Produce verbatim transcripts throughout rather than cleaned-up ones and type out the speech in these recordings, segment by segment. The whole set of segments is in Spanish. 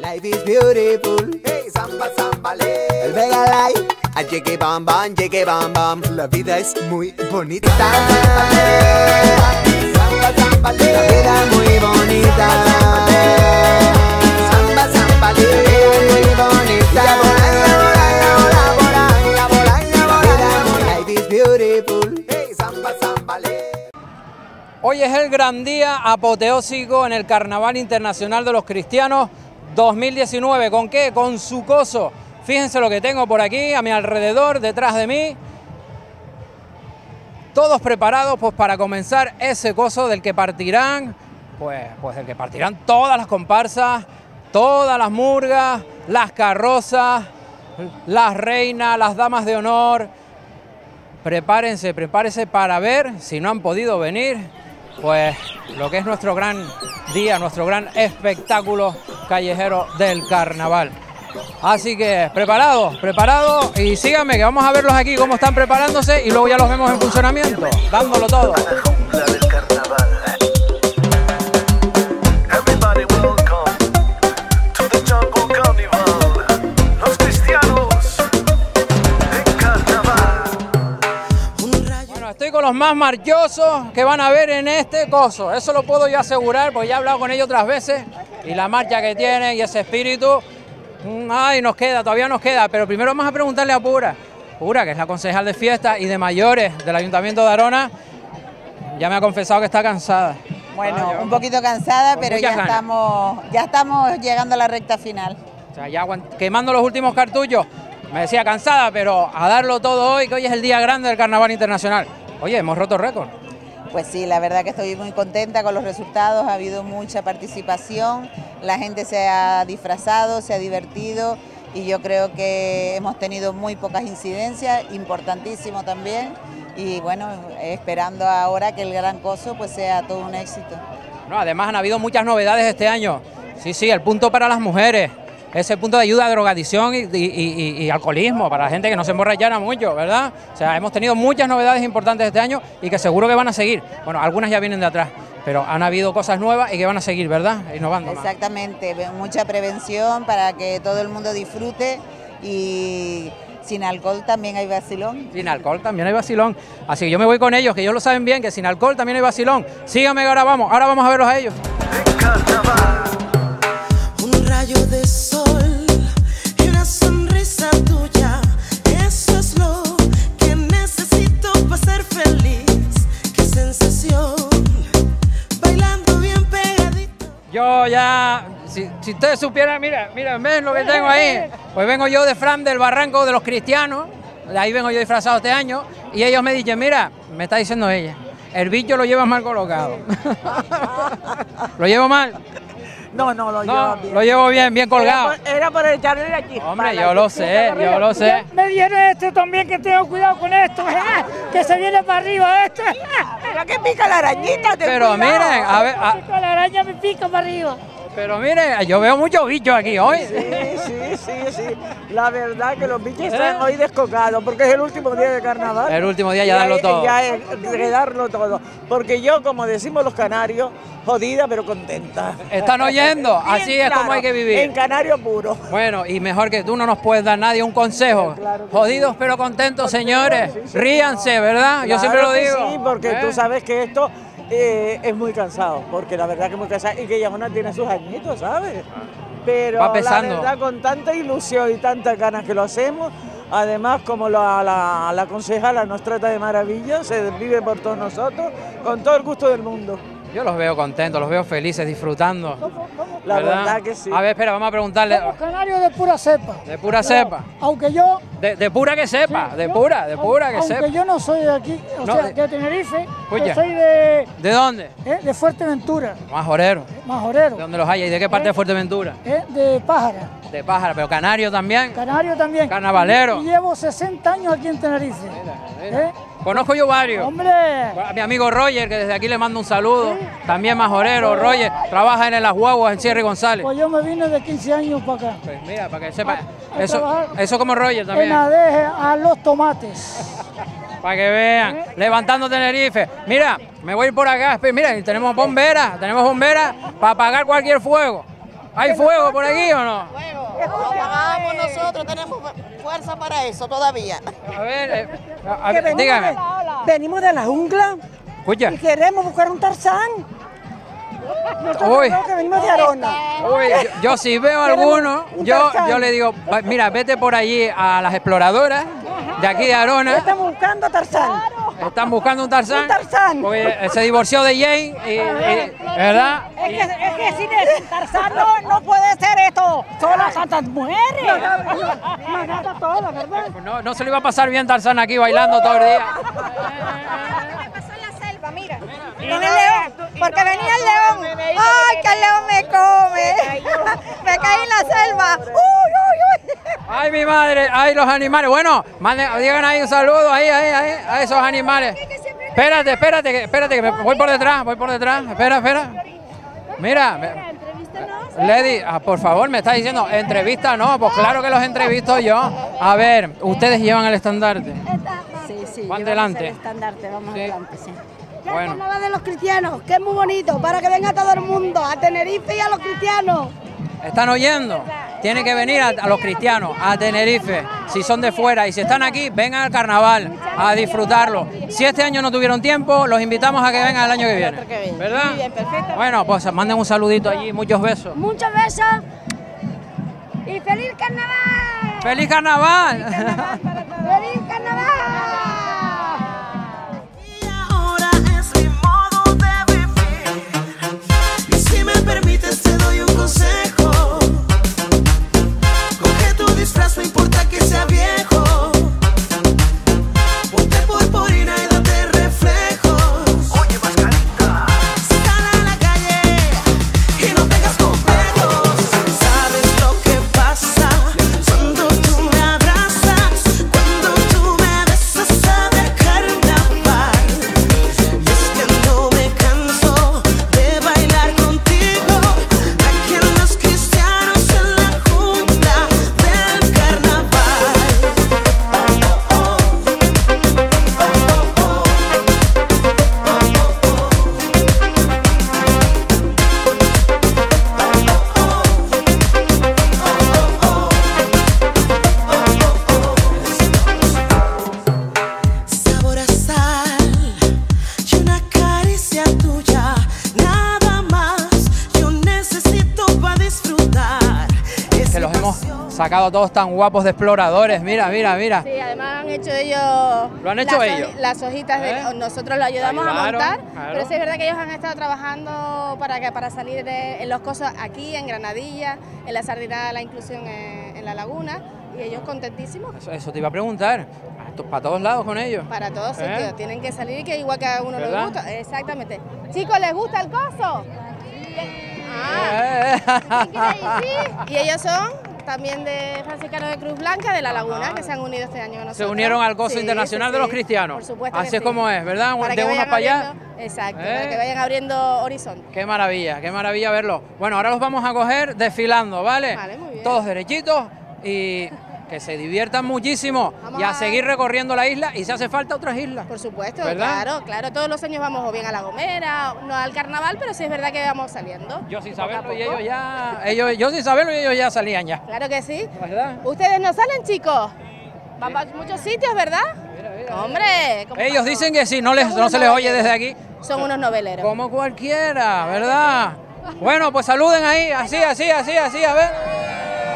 Life is beautiful. Hey, samba, samba, le. El Vega Light. A llegue bam bam, llegue bam bam. La vida es muy bonita. Samba, samba, le. La vida es muy bonita. Samba, samba, le. La vida es muy bonita. Life is beautiful. Hey, samba, samba, le. Hoy es el gran día apoteósico en el Carnaval Internacional de los Cristianos dos mil diecinueve. ¿Con qué? Con su coso. Fíjense lo que tengo por aquí, a mi alrededor, detrás de mí. Todos preparados pues, para comenzar ese coso del que partirán, pues, pues del que partirán todas las comparsas, todas las murgas, las carrozas, las reinas, las damas de honor. Prepárense, prepárense para ver, si no han podido venir, pues lo que es nuestro gran día, nuestro gran espectáculo callejero del carnaval. Así que preparados, preparados y síganme que vamos a verlos aquí cómo están preparándose y luego ya los vemos en funcionamiento, dándolo todo. Estoy con los más marchosos que van a ver en este coso, eso lo puedo yo asegurar porque ya he hablado con ellos otras veces y la marcha que tienen y ese espíritu, ay, nos queda, todavía nos queda, pero primero vamos a preguntarle a Pura, Pura, que es la concejal de fiestas y de mayores del Ayuntamiento de Arona, ya me ha confesado que está cansada. Bueno, ah, un poquito cansada, pero ya ganas. estamos, ya estamos llegando a la recta final. O sea, ya quemando los últimos cartuchos, me decía cansada, pero a darlo todo hoy, que hoy es el día grande del Carnaval Internacional. Oye, hemos roto récord. Pues sí, la verdad que estoy muy contenta con los resultados, ha habido mucha participación, la gente se ha disfrazado, se ha divertido y yo creo que hemos tenido muy pocas incidencias, importantísimo también, y bueno, esperando ahora que el gran coso pues sea todo un éxito. No, además han habido muchas novedades este año, sí, sí, el punto para las mujeres, ese punto de ayuda a drogadicción y, y, y, y alcoholismo, para la gente que no se emborrachara mucho, ¿verdad? O sea, hemos tenido muchas novedades importantes este año y que seguro que van a seguir. Bueno, algunas ya vienen de atrás, pero han habido cosas nuevas y que van a seguir, ¿verdad? Innovando. Exactamente, más. Mucha prevención para que todo el mundo disfrute y sin alcohol también hay vacilón. Sin alcohol también hay vacilón. Así que yo me voy con ellos, que ellos lo saben bien, que sin alcohol también hay vacilón. Síganme que ahora vamos, ahora vamos a verlos a ellos. Un rayo de sol y una sonrisa tuya, eso es lo que necesito para ser feliz. Qué sensación, bailando bien pegadito. Yo ya, si, si ustedes supieran, mira, mira, ven lo que tengo ahí. Pues vengo yo de Fran del Barranco de los Cristianos, de ahí vengo yo disfrazado este año, y ellos me dicen, mira, me está diciendo ella, el bicho lo llevas mal colocado. ¿Lo llevo mal? No, no, lo llevo no, bien. Lo llevo bien, bien colgado. Era por, era por echarle la chispa. Hombre, yo lo sé, yo lo sé. Me dieron esto también, que tengo cuidado con esto, que se viene para arriba esto. Mira que pica la arañita, ten Pero cuidado. miren, a ver... A... La araña me pica para arriba. Pero miren, yo veo muchos bichos aquí hoy. Sí, sí, sí, sí. La verdad que los bichos están hoy descocados, porque es el último día de carnaval. El último día ya darlo todo. Ya es de darlo todo. Porque yo, como decimos los canarios, jodida pero contenta. ¿Están oyendo? Así es claro, como hay que vivir. En canario puro. Bueno, y mejor que tú no nos puedes dar nadie un consejo. Claro Jodidos sí. pero contentos, señores. Sí, sí, Ríanse, ¿verdad? Claro yo siempre lo digo. Sí, porque ¿Eh? tú sabes que esto eh, es muy cansado, porque la verdad que es muy cansado y que ya una tiene sus añitos, ¿sabes? Pero Va la pesando. verdad con tanta ilusión y tantas ganas que lo hacemos, además como la, la, la concejala nos trata de maravilla, se vive por todos nosotros, con todo el gusto del mundo. Yo los veo contentos, los veo felices, disfrutando. La ¿verdad? verdad que sí. A ver, espera, vamos a preguntarle. Somos canarios de pura cepa. De pura cepa. Aunque yo... De, de pura que sepa, sí, de yo, pura, de pura que aunque sepa. yo no soy de aquí, o No, sea, de- de Tenerife, Escucha. yo soy de, ¿De dónde? eh, de Fuerteventura, Majorero. eh, Majorero, ¿De dónde los hay? ¿Y de qué parte de Fuerteventura? eh, de Pájara, De Pájara, pero canario también. canario también. Carnavalero. Y llevo sesenta años aquí en Tenerife. Mira. ¿eh? Conozco yo varios. Hombre, A mi amigo Roger, que desde aquí le mando un saludo. También majorero, Roger. Trabaja en Las Guaguas, en Sierra y González. pues yo me vine de quince años para acá. Pues mira, para que sepa. A Eso, trabajar eso como Roger En también. Adeje a los tomates. Para que vean. Levantando Tenerife. Mira, me voy a ir por acá. Mira, tenemos bomberas. Tenemos bomberas para apagar cualquier fuego. ¿Hay fuego por aquí o no? Fuego. Lo apagamos nosotros, tenemos fuerza para eso todavía. A ver, eh, a- a- Que venimos dígame. de- venimos de la jungla Escucha. y queremos buscar un Tarzán. Nosotros Uy. creo que venimos de Arona. Uy, yo, yo si veo alguno, yo, yo le digo, va- mira, vete por allí a las exploradoras de aquí de Arona. Estamos buscando Tarzán. Están buscando un Tarzán. Un Tarzán. Porque se divorció de Jane, y, y- ¿verdad? Es que, es que sin Tarzán no, no puede ser esto. Son las santas mujeres. Más gata toda, ¿verdad? No, no se le iba a pasar bien Tarzán aquí bailando todo el día. Pasó en la selva, mira. Con el león, porque venía el león. ¡Ay, que el león me come! Me caí en la selva. ¡Uy, uy, uy! Ay, mi madre, ay, los animales. Bueno, manden, digan ahí un saludo ahí, ahí, ahí, a esos animales. Espérate, espérate, que- espérate, que me voy por detrás, voy por detrás. Espera, espera. Mira, me- Lady, ah, por favor, me está diciendo, entrevista no, pues claro que los entrevisto yo. A ver, ustedes llevan el estandarte. Sí, sí. Van llevamos delante. el estandarte, vamos Sí. adelante, sí. Bueno. El carnaval de los cristianos, que es muy bonito, para que venga todo el mundo, a Tenerife y a los cristianos. ¿Están oyendo? Tienen que venir a, a los cristianos, a Tenerife, si son de fuera. Y si están aquí, vengan al carnaval a disfrutarlo. Si este año no tuvieron tiempo, los invitamos a que vengan el año que viene. ¿Verdad? Muy bien, perfecto. Bueno, pues manden un saludito allí, muchos besos. Muchos besos y feliz carnaval. ¡Feliz carnaval! ¡Feliz carnaval! Ahora es mi modo de vivir. Y si me permites te doy un consejo. Coge tu disfraz, no importa que sea viejo. Ponte purpurina y date reflejos. Oye, mascarita. Sal a la calle y no tengas complejos. ¿Sabes lo que pasa cuando tú me abrazas? Cuando tú me besas, sabe a carnaval. Y es que no me canso de bailar contigo. Aquí en los cristianos en la jungla del carnaval. Sabor a sal y una caricia tuya, nada más yo necesito para disfrutar. Que los hemos sacado todos tan guapos de exploradores. Mira, mira, mira. Sí, además han hecho ellos. ¿Lo han hecho las, ellos? Las hojitas, de, ¿Eh? nosotros lo ayudamos Ayudaron, a montar, claro. pero sí es verdad que ellos han estado trabajando para, que, para salir de- en los cosos aquí, en Granadilla, en la Sardinada, la inclusión en, en la laguna, y ellos contentísimos. Eso, eso te iba a preguntar. Para todos lados con ellos. Para todos ¿Eh? sitios, tienen que salir que igual que a uno les ¿Verdad? gusta. Exactamente. Chicos, ¿les gusta el coso? Eh. Ah. Y ellos son también de Franciscanos de Cruz Blanca, de la Laguna, que se han unido este año con nosotros. Se unieron al gozo Sí, internacional sí, de los sí. cristianos. Por supuesto Así que es sí. como es, ¿verdad? Para de que unos vayan para allá. abriendo- Exacto, ¿Eh? para que vayan abriendo horizonte. Qué maravilla, qué maravilla verlo. Bueno, ahora los vamos a coger desfilando, ¿vale? Vale, muy bien. Todos derechitos y que se diviertan muchísimo Vamos y a, a- seguir recorriendo la isla y si hace falta otras islas. Por supuesto, ¿Verdad? claro, claro. Todos los años vamos o bien a La Gomera, no al carnaval, pero sí es verdad que vamos saliendo. Yo sin poco a saberlo y poco. ellos ya, ellos, yo sin saberlo y ellos ya salían ya. Claro que sí. ¿Verdad? ¿Ustedes no salen, chicos? Vamos a muchos sitios, ¿verdad? Hombre, ¿cómo Ellos no? dicen que sí, no, les, Son no se les unos oye desde aquí. Son unos noveleros. Como cualquiera, ¿verdad? Bueno, pues saluden ahí, así, así, así, así, a ver.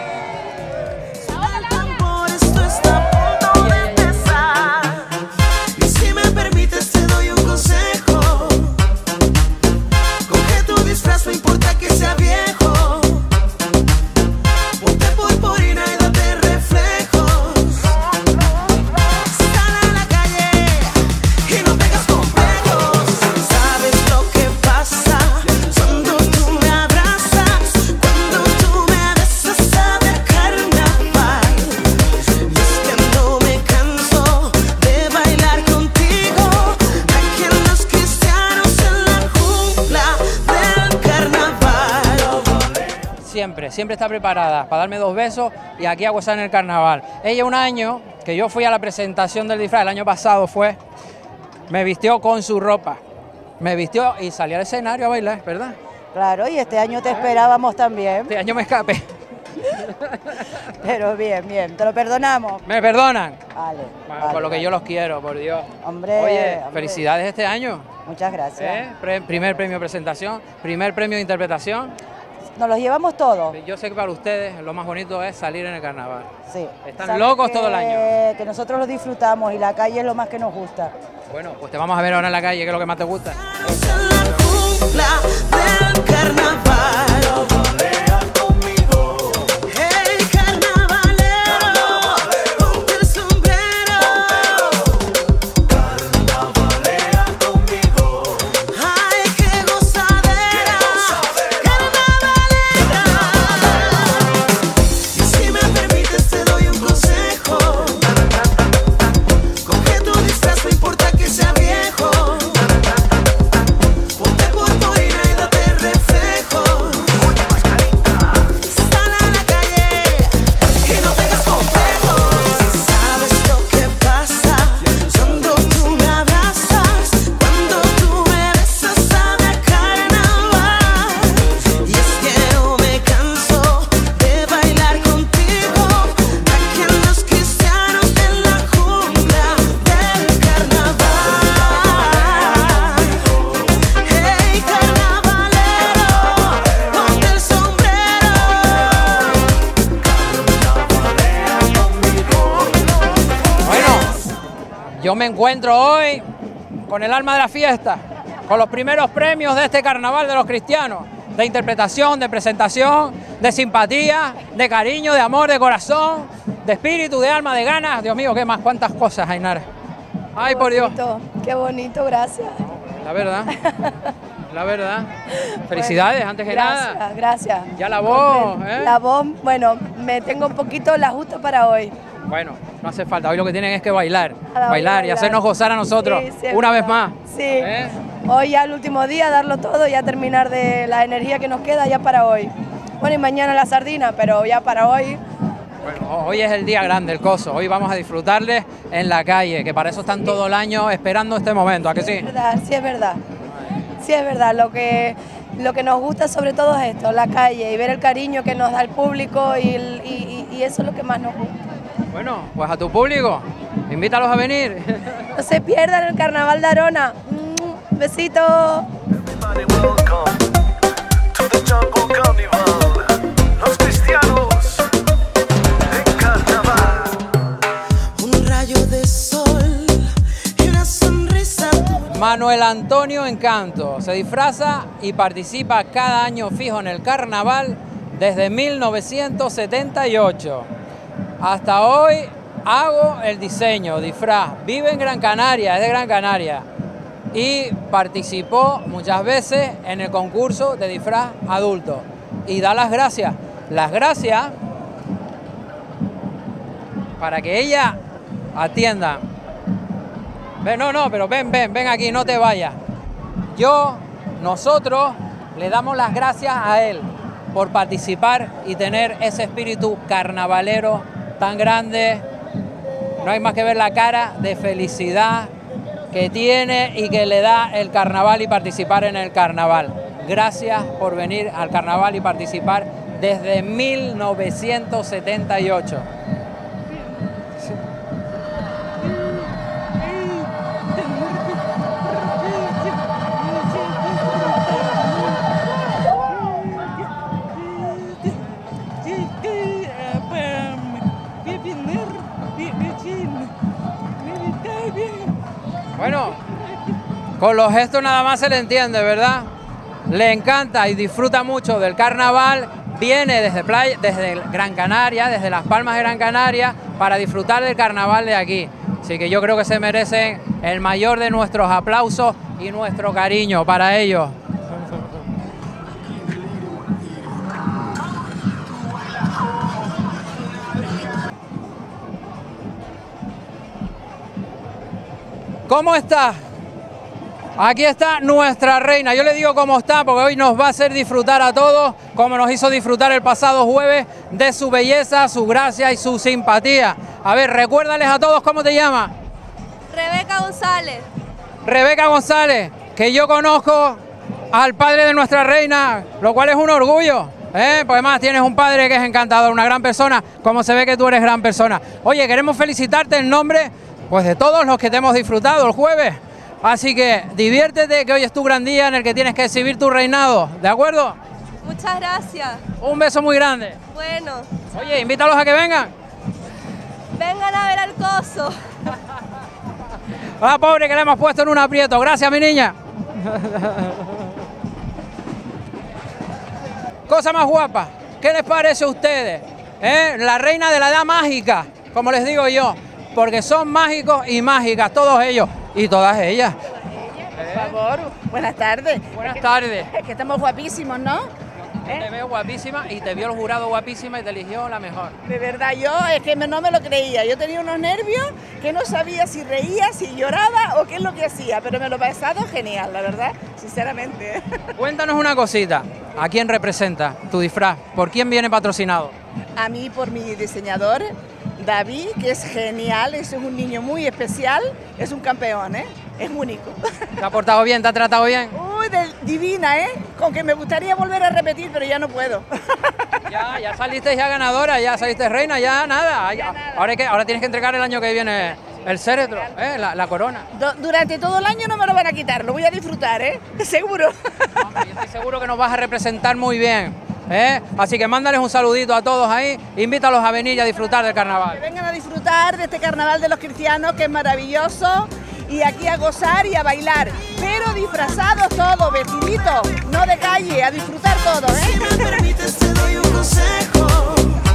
Por esto está a punto de empezar. Y si me permites te doy un consejo. Coge tu disfraz, no importa que sea viejo. Ponte purpurina y date reflejos. Sal a la calle y no tengas complejos. ¿Sabes lo que pasa cuando tú me abrazas? Cuando tú me besas, sabe a carnaval. Y es que no me canso de bailar contigo. Aquí en los cristianos en la jungla del carnaval. Siempre, siempre está preparada para darme dos besos y aquí a gozar en el carnaval. Ella un año, que yo fui a la presentación del disfraz, el año pasado fue, me vistió con su ropa. Me vistió y salí al escenario a bailar, ¿verdad? Claro, y este año te esperábamos también. Este año me escapé. Pero bien, bien, te lo perdonamos. ¿Me perdonan? Vale. Bueno, vale, por lo que vale. yo los quiero, por Dios. Hombre, Oye, hombre. felicidades este año. Muchas gracias. ¿Eh? Pre- primer premio de presentación, primer premio de interpretación. Nos los llevamos todos. Yo sé que para ustedes lo más bonito es salir en el carnaval. Sí. Están Sabes locos que- todo el año. Que nosotros lo disfrutamos y la calle es lo más que nos gusta. Bueno, pues te vamos a ver ahora en la calle, que es lo que más te gusta. jungla del carnaval. Hey, carnavalero, ponte el sombrero. Carnavalea conmigo. Ay, qué gozadera. Carnavalera. Y si me permites te doy un consejo. Coge tu disfraz, no importa que sea viejo. Ponte purpurina y date reflejo. Sal a la calle y no tengas complejos. ¿Sabes lo que pasa cuando tú me abrazas? Cuando tú me besas sabe a carnaval. Y es que no me canso de bailar contigo. Aquí los cristianos en la jungla del carnaval. Hey, carnavalero, ponte el sombrero. Bueno, yo me encuentro hoy con el alma de la fiesta, con los primeros premios de este carnaval de los cristianos, de interpretación, de presentación, de simpatía, de cariño, de amor, de corazón, de espíritu, de alma, de ganas. Dios mío, qué más, cuántas cosas, Ainara. Ay, por Dios. Qué bonito, gracias. La verdad, la verdad. Felicidades, antes que Gracias, nada. gracias. Ya la voz, ¿eh? La voz, bueno, me tengo un poquito la justa para hoy. Bueno, no hace falta, hoy lo que tienen es que bailar, Ahora bailar, voy a y hacernos gozar a nosotros, Sí, sí, es una vez verdad. más. Sí. ¿Eh? Hoy ya el último día, darlo todo, ya terminar de la energía que nos queda ya para hoy. Bueno, y mañana la sardina, pero ya para hoy. Bueno, hoy es el día grande, el coso, hoy vamos a disfrutarles en la calle, que para eso están todo el año esperando este momento, ¿a que sí? Es verdad, sí es verdad. Sí es verdad, lo que, lo que nos gusta sobre todo es esto, la calle y ver el cariño que nos da el público y, el- y- y- y eso es lo que más nos gusta. Bueno, pues a tu público, invítalos a venir. No se pierdan el Carnaval de Arona. Mm, besito. Los cristianos en carnaval. Un rayo de sol y una sonrisa. Manuel Antonio Encanto se disfraza y participa cada año fijo en el carnaval desde mil novecientos setenta y ocho. Hasta hoy hago el diseño, disfraz. Vive en Gran Canaria, es de Gran Canaria. Y participó muchas veces en el concurso de disfraz adulto. Y da las gracias. Las gracias para que ella atienda. Ven, no, no, pero ven, ven, ven aquí, no te vayas. Yo, nosotros, le damos las gracias a él por participar y tener ese espíritu carnavalero tan grande. No hay más que ver la cara de felicidad que tiene y que le da el carnaval y participar en el carnaval. Gracias por venir al carnaval y participar desde mil novecientos setenta y ocho. Bueno, con los gestos nada más se le entiende, ¿verdad? Le encanta y disfruta mucho del carnaval, viene desde, playa, desde Gran Canaria, desde Las Palmas de Gran Canaria, para disfrutar del carnaval de aquí. Así que yo creo que se merecen el mayor de nuestros aplausos y nuestro cariño para ellos. ¿Cómo está? Aquí está nuestra reina. Yo le digo cómo está porque hoy nos va a hacer disfrutar a todos, como nos hizo disfrutar el pasado jueves, de su belleza, su gracia y su simpatía. A ver, recuérdales a todos cómo te llamas. Rebeca González. Rebeca González, que yo conozco al padre de nuestra reina, lo cual es un orgullo. ¿Eh? Pues además tienes un padre que es encantador, una gran persona, como se ve que tú eres gran persona. Oye, queremos felicitarte en nombre pues de todos los que te hemos disfrutado el jueves. Así que diviértete, que hoy es tu gran día en el que tienes que exhibir tu reinado, ¿de acuerdo? Muchas gracias. Un beso muy grande. Bueno. Oye, invítalos a que vengan. Vengan a ver al coso. Ah, pobre, que le hemos puesto en un aprieto. Gracias, mi niña. Cosa más guapa, ¿qué les parece a ustedes? ¿Eh? La reina de la edad mágica, como les digo yo, porque son mágicos y mágicas, todos ellos y todas ellas. Por favor, buenas tardes. Buenas tardes. Es que estamos guapísimos, ¿no? Yo te veo guapísima y te vio el jurado guapísima y te eligió la mejor. De verdad, yo es que no me lo creía. Yo tenía unos nervios que no sabía si reía, si lloraba o qué es lo que hacía, pero me lo he pasado genial, la verdad, sinceramente. Cuéntanos una cosita, ¿a quién representa tu disfraz? ¿Por quién viene patrocinado? A mí por mi diseñador, David, que es genial, es un niño muy especial, es un campeón, ¿eh? Es único. ¿Te ha portado bien? ¿Te ha tratado bien? Uy, de, divina, ¿eh? Con que me gustaría volver a repetir, pero ya no puedo. Ya, ya saliste ya ganadora, ya saliste reina, ya nada. Ya, nada. Ahora, hay que, ahora tienes que entregar el año que viene el céretro, ¿eh? la, la corona. Do, durante todo el año no me lo van a quitar, lo voy a disfrutar, ¿eh? Seguro. No, yo estoy seguro que nos vas a representar muy bien. ¿Eh? Así que mándales un saludito a todos ahí, invítalos a venir y a disfrutar del carnaval. Que vengan a disfrutar de este carnaval de los cristianos, que es maravilloso, y aquí a gozar y a bailar, pero disfrazados todos, vestiditos, no de calle, a disfrutar todos, ¿eh? Si me permites te doy un consejo,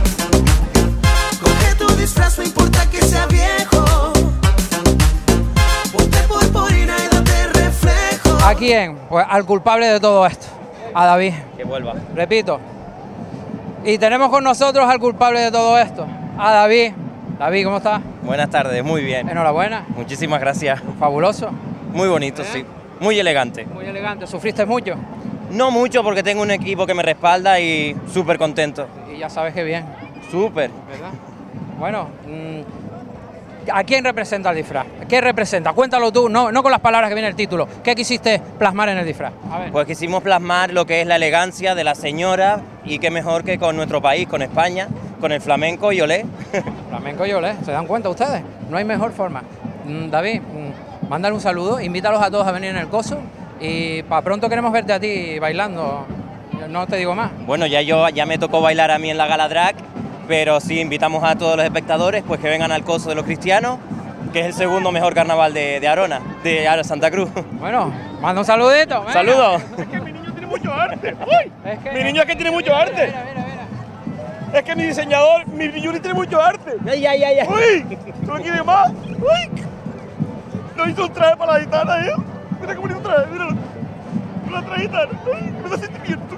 coge tu disfraz, no importa que sea viejo, ponte purpurina y date reflejo. ¿A quién? Pues al culpable de todo esto. A David. Que vuelva. Repito. Y tenemos con nosotros al culpable de todo esto, a David. David, ¿cómo estás? Buenas tardes, muy bien. Enhorabuena. Muchísimas gracias. Fabuloso. Muy bonito, ¿Eh? Sí. Muy elegante. Muy elegante. ¿Sufriste mucho? No mucho, porque tengo un equipo que me respalda y súper contento. Y ya sabes que bien. Súper. ¿Verdad? Bueno, mmm, ¿a quién representa el disfraz? ¿Qué representa? Cuéntalo tú, no, no con las palabras que viene el título. ¿Qué quisiste plasmar en el disfraz? A ver. Pues quisimos plasmar lo que es la elegancia de la señora, y qué mejor que con nuestro país, con España, con el flamenco y olé. Flamenco y olé, ¿se dan cuenta ustedes? No hay mejor forma. Mm, David, mm, mándale un saludo, invítalos a todos a venir en el coso y para pronto queremos verte a ti bailando. No te digo más. Bueno, ya, yo, ya me tocó bailar a mí en la gala drag, pero sí invitamos a todos los espectadores pues que vengan al coso de los cristianos, que es el segundo mejor carnaval de, de Arona, de Arona, Santa Cruz. Bueno, manda un saludito. Saludos. Es que mi niño tiene mucho arte. ¡Uy! Es que, mi niño es que tiene mucho arte. Mira, mira, mira. Es que mi diseñador, mi niño tiene mucho arte. Ay, ay, ay, ay. ¡Uy! ¿Tú quieres más? ¡Uy! Lo hizo un traje para la gitana, ¿eh? Mira cómo hizo un traje, míralo. Una traje gitana. ¡Uy! Me da sentimiento.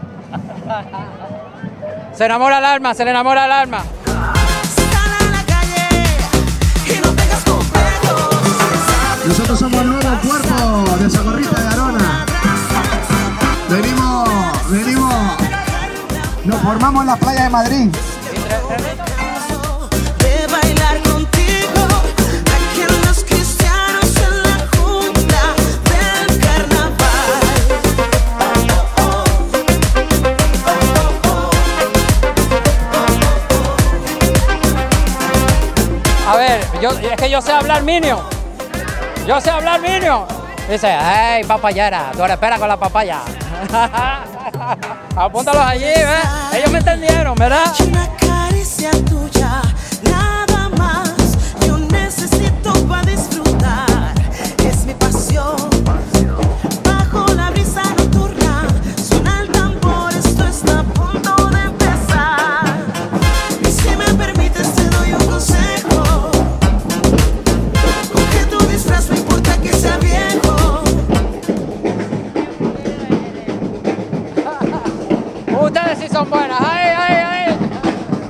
Se enamora el alma, se le enamora el alma. Nosotros somos el nuevo cuerpo de Socorrista de Arona. Venimos, venimos, nos formamos en la playa de Madrid. De bailar contigo, aquí en los cristianos en la junta del carnaval. A ver, yo, es que yo sé hablar minio. Yo sé hablar minio. Dice, hey, papayera, tú eres espera con la papaya. Apúntalos allí, ¿ves? Ellos me entendieron, ¿verdad? Una caricia tuya, nada más. Yo necesito para disfrutar. Es mi pasión. Bajo la brisa nocturna, suena el tambor. Esto está a punto de empezar. Y si me permites, te doy un consejo. Coge tu disfraz, no importa que sea viejo. Ustedes sí son buenas. ¡Ay, ay, ay!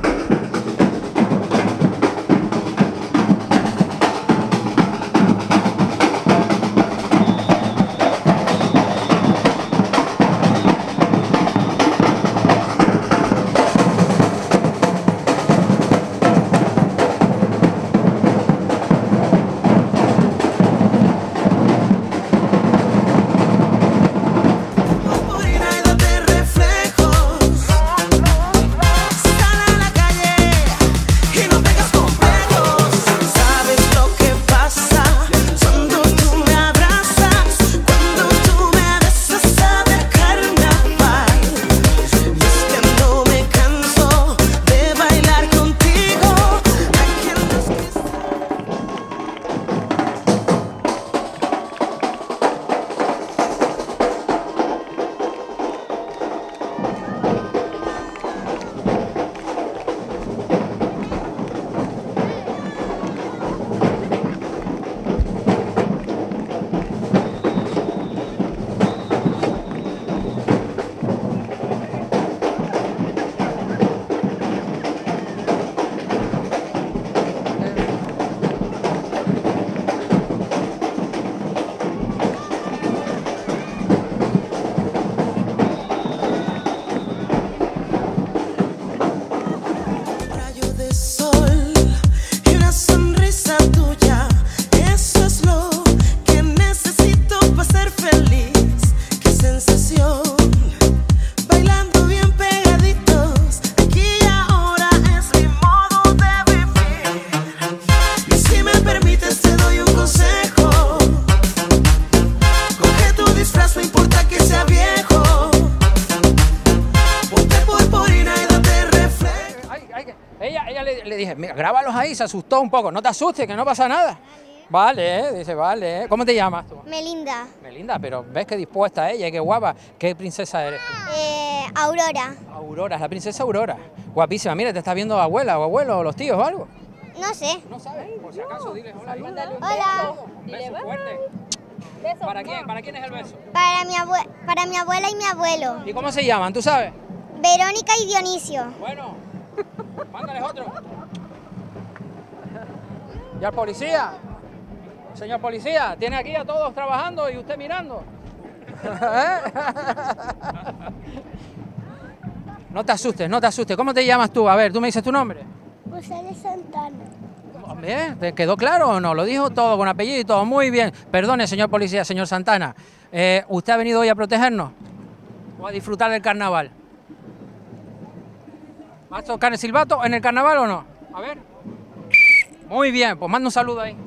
Ella, ella le, le dije, mira, grábalos ahí, se asustó un poco. No te asustes, que no pasa nada. Vale, ¿eh? Dice, vale. ¿eh? ¿Cómo te llamas tú? Melinda. Melinda, pero ves qué dispuesta ella, qué guapa. ¿Qué princesa eres tú? Eh, Aurora. Aurora, es la princesa Aurora. Guapísima. Mira, te está viendo abuela o abuelo o los tíos o algo. No sé. No sabes, por si acaso, diles hola. Hola. Un beso fuerte. ¿Para quién? ¿Para quién es el beso? Para mi, abue para mi abuela y mi abuelo. ¿Y cómo se llaman? ¿Tú sabes? Verónica y Dionisio. Bueno, mándales otro. ¿Y al policía? Señor policía, tiene aquí a todos trabajando y usted mirando. ¿Eh? No te asustes, no te asustes. ¿Cómo te llamas tú? A ver, ¿tú me dices tu nombre? José de Santana. Bien, ¿te quedó claro o no? Lo dijo todo con apellido y todo. Muy bien. Perdone, señor policía, señor Santana. Eh, ¿Usted ha venido hoy a protegernos? ¿O a disfrutar del carnaval? ¿Va a tocar el silbato en el carnaval o no? A ver. Muy bien, pues manda un saludo ahí.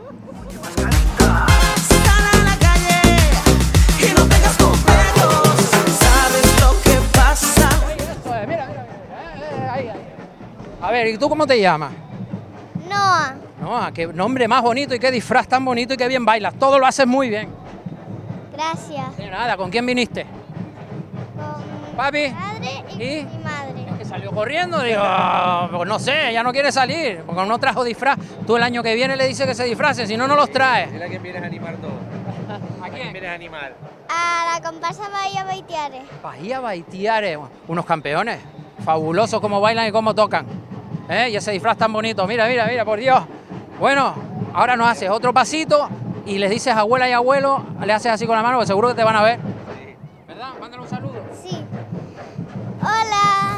Y no tengas complejos, sabes lo que pasa. Mira, mira, mira. Eh, ahí, ahí. A ver, ¿y tú cómo te llamas? Noa. Noa, qué nombre más bonito y qué disfraz tan bonito y qué bien bailas. Todo lo haces muy bien. Gracias. De nada, ¿con quién viniste? Con Papi. mi padre y, ¿Y? mi madre. Es que salió corriendo, digo, oh, pues no sé, ya no quiere salir, porque no trajo disfraz. Tú el año que viene le dices que se disfrace, si no, no los traes. Dile a quién vienes a animar todo. ¿A quién vienes a animar? A la comparsa Bahía Baitiares. Bahía Baitiares, unos campeones, fabulosos cómo bailan y cómo tocan. ¿Eh? Y ese disfraz tan bonito, mira, mira, mira, por Dios. Bueno, ahora nos haces otro pasito y les dices abuela y abuelo, le haces así con la mano, porque seguro que te van a ver. Sí. ¿Verdad? Mándale un saludo. Sí. Hola.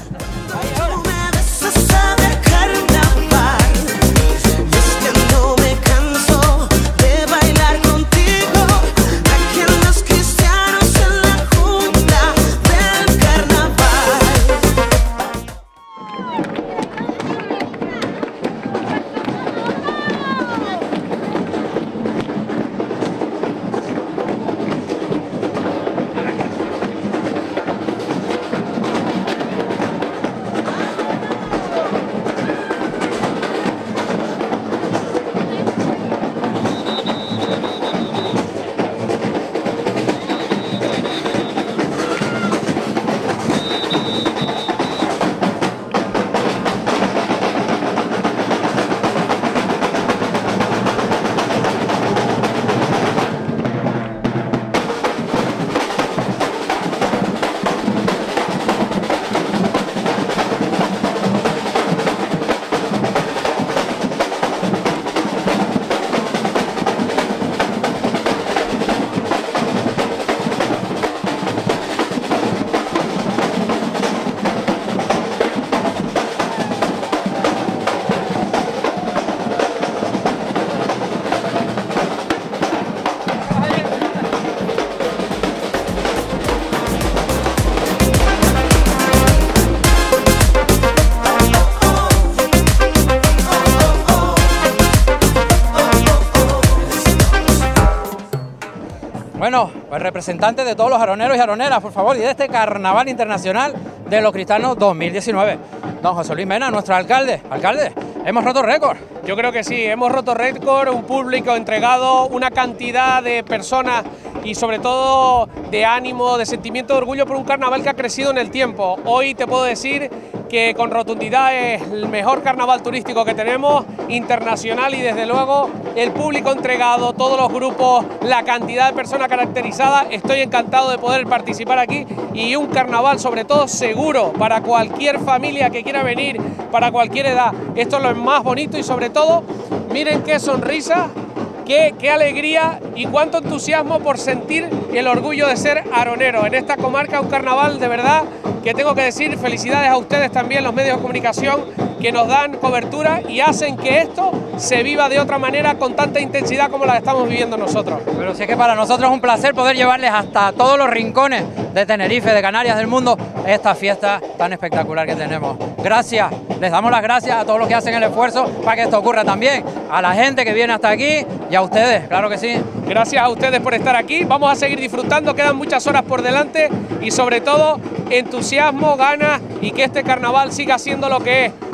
Bueno, pues representantes de todos los aroneros y aroneras, por favor, y de este Carnaval Internacional de los Cristianos dos mil diecinueve. Don José Luis Mena, nuestro alcalde. Alcalde, hemos roto récord. Yo creo que sí, hemos roto récord, un público entregado, una cantidad de personas y sobre todo de ánimo, de sentimiento de orgullo por un carnaval que ha crecido en el tiempo. Hoy te puedo decir que con rotundidad es el mejor carnaval turístico que tenemos, internacional, y desde luego el público entregado, todos los grupos, la cantidad de personas caracterizadas. Estoy encantado de poder participar aquí y un carnaval sobre todo seguro para cualquier familia que quiera venir, para cualquier edad. Esto es lo más bonito y sobre todo, miren qué sonrisa, qué, qué alegría y cuánto entusiasmo por sentir el orgullo de ser aronero. En esta comarca un carnaval de verdad que tengo que decir felicidades a ustedes también, los medios de comunicación, que nos dan cobertura y hacen que esto se viva de otra manera con tanta intensidad como la estamos viviendo nosotros. Pero sí que para nosotros es un placer poder llevarles hasta todos los rincones de Tenerife, de Canarias, del mundo, esta fiesta tan espectacular que tenemos. Gracias, les damos las gracias a todos los que hacen el esfuerzo para que esto ocurra también, a la gente que viene hasta aquí y a ustedes, claro que sí. Gracias a ustedes por estar aquí, vamos a seguir disfrutando, quedan muchas horas por delante y sobre todo entusiasmo, ganas y que este carnaval siga siendo lo que es,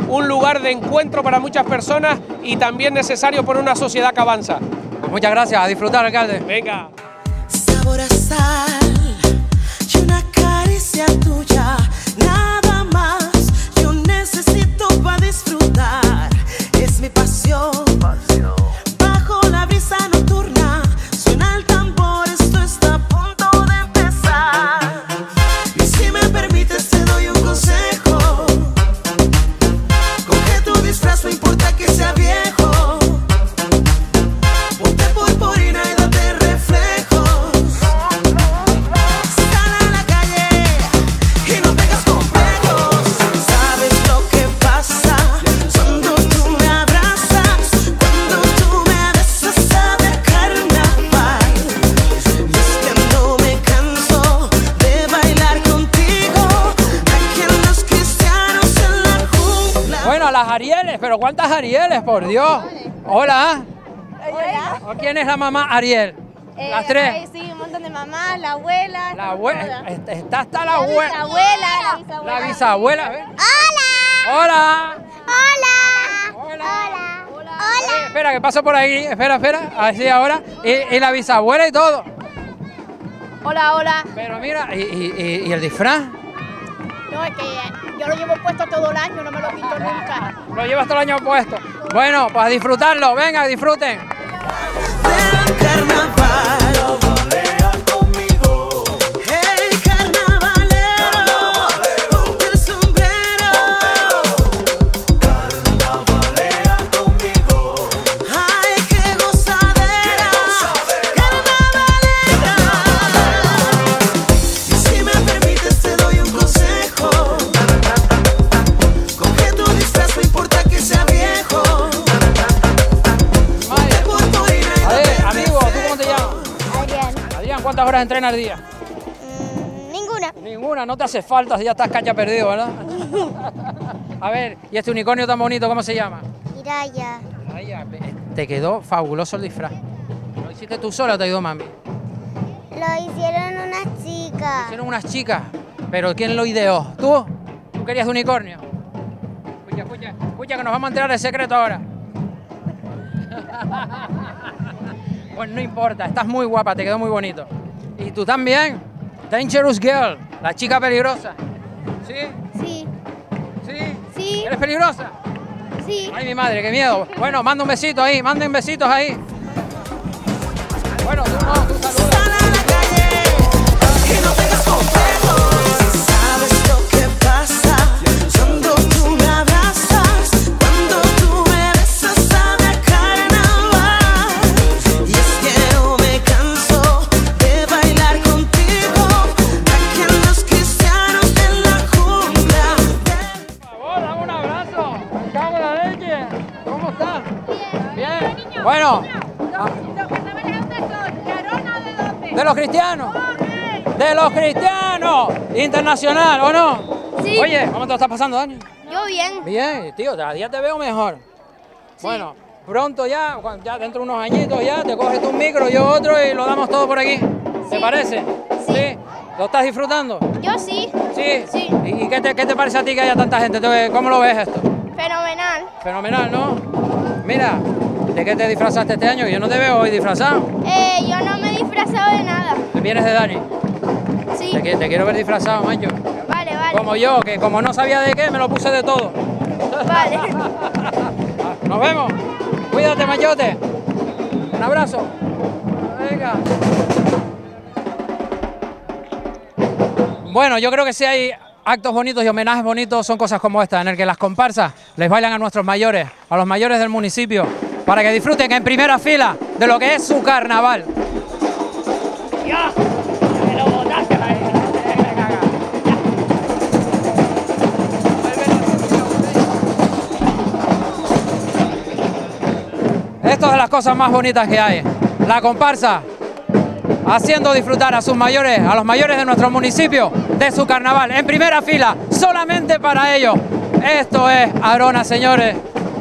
un lugar de encuentro para muchas personas y también necesario por una sociedad que avanza. Pues muchas gracias, a disfrutar, alcalde. Venga. Sabor a sal y una caricia tuya, nada más yo necesito para disfrutar, es mi pasión. Bajo la brisa nocturna suena el tambor, esto está a punto de empezar. Y si me permites te doy un consejo, coge tu disfraz, no importa que sea viejo, ponte purpurina y date reflejos. Sal a la calle y no tengas complejos. ¿Sabes lo que pasa cuando tú me abrazas? Cuando tú me besas sabe a carnaval. Y es que no me canso de bailar contigo aquí en los cristianos en la jungla. Bueno, las Arieles, pero ¿cuántas Arieles, por Dios? Hola. Hola. ¿Quién es la mamá Ariel? Eh, Las tres. ay, sí, un montón de mamás, la abuela. La abuela, está hasta la La abuela. bisabuela, la bisabuela. La bisabuela, ¿ves? ¡Hola! Hola. ¡Hola! ¡Hola! Oye, espera, que paso por aquí. Espera, espera. Así ahora. Y, y la bisabuela y todo. Hola, hola. Pero mira, ¿y, y, y- y el disfraz? No, es que yo lo llevo puesto todo el año, no me lo quito nunca. Lo llevas todo el año puesto. Bueno, pues a disfrutarlo. Venga, disfruten. Hey, carnavalero, ponte el sombrero. Carnavalea conmigo. Ay, qué gozadera. Carnavalera. Y si me permites te doy un consejo. Coge tu disfraz, no importa que sea viejo. Ponte purpurina y A ver, date amigo, ¿tú cómo te llamas? Adrián. Adrián, ¿cuántas horas entrenas al día? Ninguna. Ninguna, no te hace falta si ya estás cacha perdido, ¿verdad? A ver, ¿y este unicornio tan bonito, cómo se llama? Iraya. Ay, te quedó fabuloso el disfraz. ¿Lo hiciste tú sola o te ayudó mami? Lo hicieron unas chicas. Hicieron unas chicas, pero ¿quién lo ideó? ¿Tú? ¿Tú querías de unicornio? Escucha, escucha, escucha que nos vamos a enterar del secreto ahora. Pues no importa, estás muy guapa, te quedó muy bonito. ¿Y tú también? Dangerous Girl, la chica peligrosa. ¿Sí? Sí. ¿Sí? Sí. ¿Eres peligrosa? Sí. Ay, mi madre, qué miedo. Bueno, manda un besito ahí, manden besitos ahí. Bueno, tú no, tú saludas. Y no tengas complejos. ¿Sabes lo que pasa cuando tú me abrazas? Cuando tú me besas sabe a carnaval. Y es que no me canso de bailar contigo aquí en los cristianos en la jungla. Por favor, dame un abrazo. Me cago en la leche. ¿Cómo estás? Bien. Bien. Bueno. ah, ¿De los cristianos? ¡De los cristianos! Internacional, ¿o no? Sí. Oye, ¿cómo te lo estás pasando, Dani? Yo bien. Bien, tío, cada día te veo mejor. Bueno, pronto ya, cuan- ya dentro de unos añitos ya, te coges tú un micro, yo otro y lo damos todo por aquí. ¿Te parece? Sí. ¿Lo estás disfrutando? Yo sí. Sí. Sí. ¿Y y qué te, qué te parece a ti que haya tanta gente? ¿Te- ¿Cómo lo ves esto? Fenomenal. Fenomenal, ¿no? Mira, ¿de qué te disfrazaste este año? Yo no te veo hoy disfrazado. Eh, yo no me he disfrazado de nada. ¿Te vienes de Dani? Sí. Te, qui- te quiero ver disfrazado, macho. Vale, vale. Como yo, que como no sabía de qué, me lo puse de todo. Vale. Nos vemos. Cuídate, mayote. Un abrazo. Venga. Bueno, yo creo que si hay actos bonitos y homenajes bonitos son cosas como esta, en el que las comparsas les bailan a nuestros mayores, a los mayores del municipio, para que disfruten en primera fila de lo que es su carnaval. ¡Ya! ¡Me lo botaste ahí! Esto es de las cosas más bonitas que hay. La comparsa haciendo disfrutar a sus mayores, a los mayores de nuestro municipio, de su carnaval, en primera fila, solamente para ellos. Esto es Arona, señores.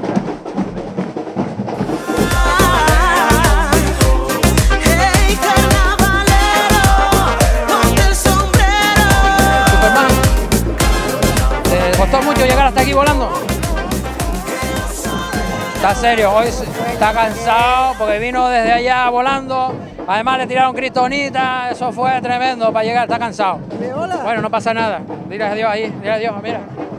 Hey, carnavalero, ponte el sombrero. Superman, ¿te costó mucho llegar hasta aquí volando? Está serio, hoy está cansado porque vino desde allá volando. Además le tiraron cristonita, eso fue tremendo para llegar, está cansado. Bueno, no pasa nada. Dile adiós ahí, dile adiós, mira.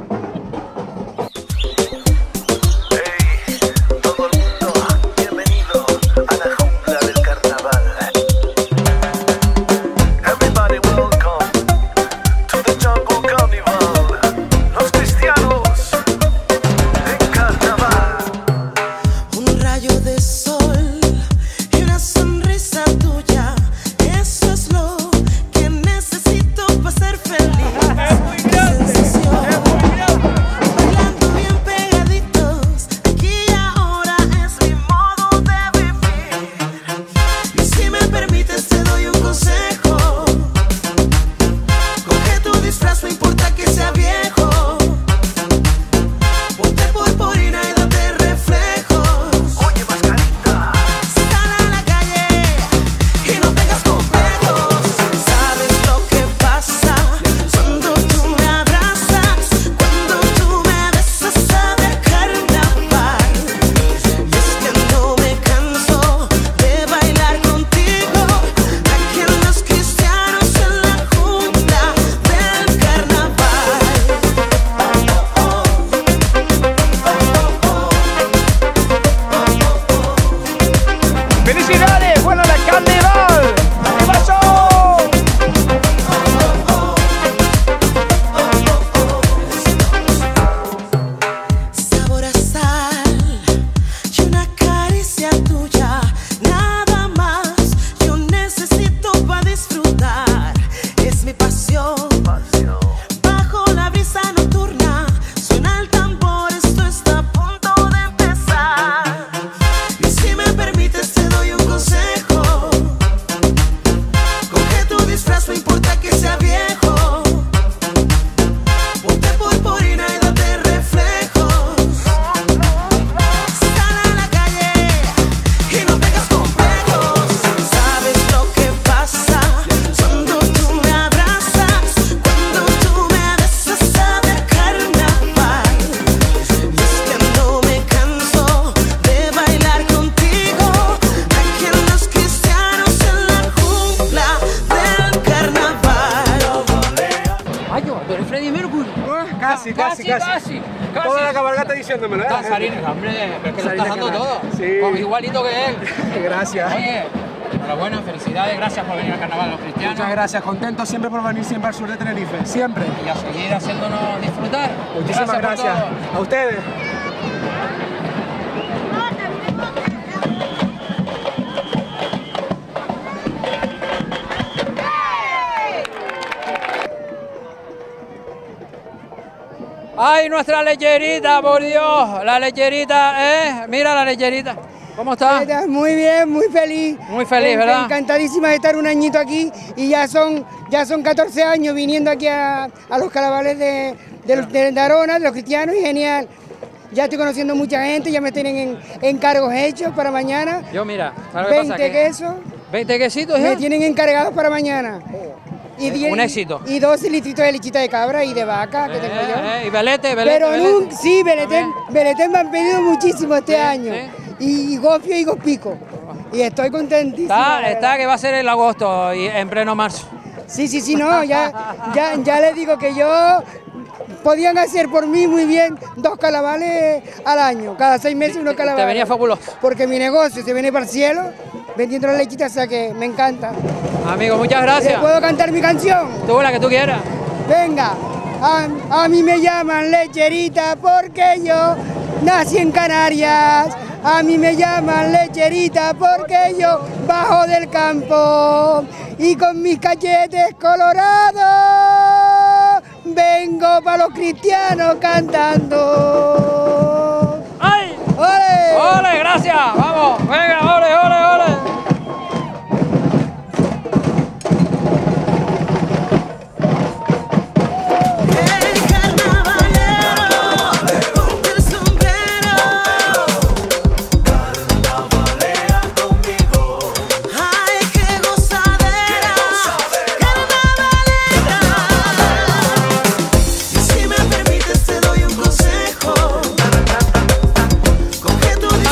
Casi, casi, casi, casi. Toda la cabalgata diciéndomelo, ¿eh? Danzarines, hombre, pero es que lo estás dando todo. Sí. Como igualito que él. Gracias. Oye, enhorabuena, felicidades, gracias por venir al Carnaval de los Cristianos. Muchas gracias, contento siempre por venir siempre al sur de Tenerife, siempre. Y a seguir haciéndonos disfrutar. Muchísimas gracias. gracias. A ustedes. ¡Ay, nuestra lecherita, por Dios! La lecherita, ¿eh? Mira la lecherita. ¿Cómo está? Muy bien, muy feliz. Muy feliz, ¿verdad? Encantadísima de estar un añito aquí y ya son, ya son catorce años viniendo aquí a, a los carnavales de, de, de, de Arona, de los cristianos, y genial. Ya estoy conociendo mucha gente, ya me tienen en, encargos hechos para mañana. Yo, mira, ¿sabes veinte pasa? quesos. veinte quesitos, Me ¿ya? tienen encargados para mañana. Y diez, un éxito. Y doce litritos de lechita de cabra y de vaca que eh, tengo yo. Eh, y velete, velete. Pero velete. nunca, sí, velete, velete me han pedido muchísimo este sí, año. Sí. Y gofio y gospico. Y estoy contentísima. Está, está que va a ser el agosto y en pleno marzo. Sí, sí, sí, no, ya, ya, ya les digo que yo podían hacer por mí muy bien dos carnavales al año, cada seis meses unos carnavales. Te venía fabuloso. Porque mi negocio se viene para el cielo, vendiendo la lechita, o sea que me encanta. Amigo, muchas gracias. ¿Les puedo cantar mi canción? Tú, la que tú quieras. Venga, a, a mí me llaman lecherita porque yo nací en Canarias. A mí me llaman lecherita porque yo bajo del campo y con mis cachetes colorados vengo para los cristianos cantando. ¡Ay! ¡Ole! ¡Ole, gracias! ¡Vamos! ¡Venga, ole, ole, ole! Si me permites te doy un consejo. Coge tu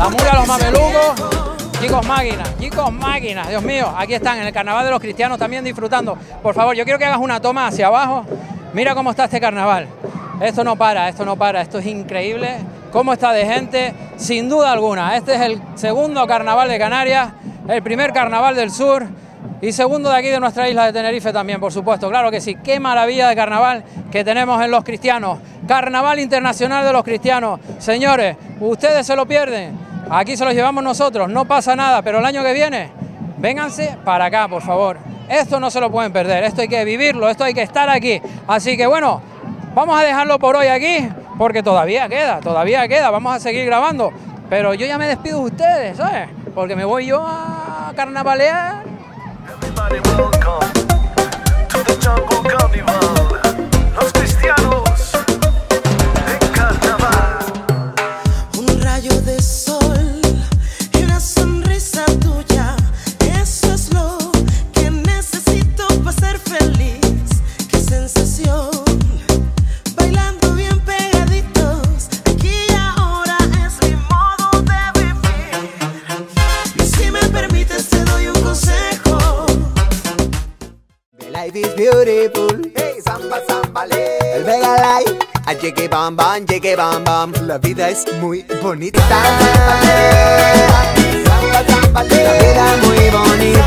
La murga de los mamelucos, chicos máquinas, chicos máquinas, Dios mío, aquí están en el carnaval de los cristianos también disfrutando. Por favor, yo quiero que hagas una toma hacia abajo. Mira cómo está este carnaval. Esto no para, esto no para, esto es increíble. Cómo está de gente, sin duda alguna. Este es el segundo carnaval de Canarias, el primer carnaval del sur y segundo de aquí de nuestra isla de Tenerife también, por supuesto. Claro que sí, qué maravilla de carnaval que tenemos en los cristianos. Carnaval Internacional de los Cristianos. Señores, ustedes se lo pierden. Aquí se los llevamos nosotros, no pasa nada, pero el año que viene, vénganse para acá, por favor. Esto no se lo pueden perder, esto hay que vivirlo, esto hay que estar aquí. Así que bueno, vamos a dejarlo por hoy aquí, porque todavía queda, todavía queda, vamos a seguir grabando. Pero yo ya me despido de ustedes, ¿sabes? Porque me voy yo a carnavalear. Los cristianos en carnaval. Un rayo de sol y una sonrisa tuya, eso es lo que necesito para ser feliz. Qué sensación, bailando bien pegaditos, aquí y ahora es mi modo de vivir. Y si me permites te doy un consejo. Life is beautiful, hey, samba, samba, el Vega Life, a llegue bam bam, llegue bam bam, la vida es muy bonita. Samba, samba, la vida es muy bonita.